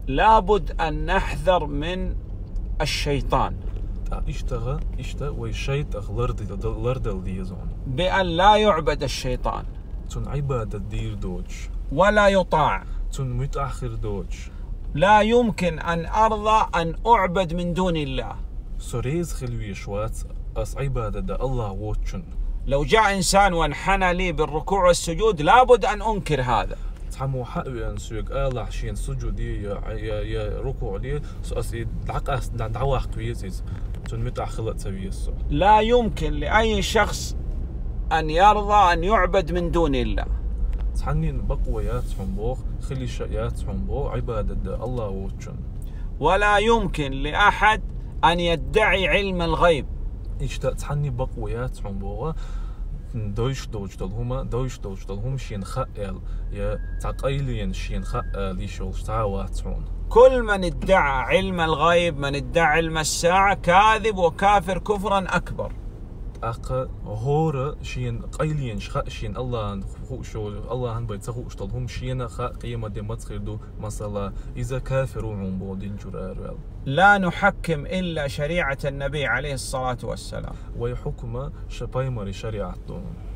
لابد أن نحذر من الشيطان بأن لا يعبد الشيطان ولا يطاع. لا يمكن أن أرضى أن أعبد من دون الله. لو جاء إنسان وانحنى لي بالركوع والسجود لابد أن أنكر هذا. لا يمكن لأي شخص أن يرضى أن يعبد من دون الله. ولا يمكن لأحد أن يدعي علم الغيب. كل من ادعى علم الغيب، من ادعى علم الساعة، كاذب وكافر كفرا أكبر. لا نحكم إلا شريعة النبي عليه الصلاة والسلام.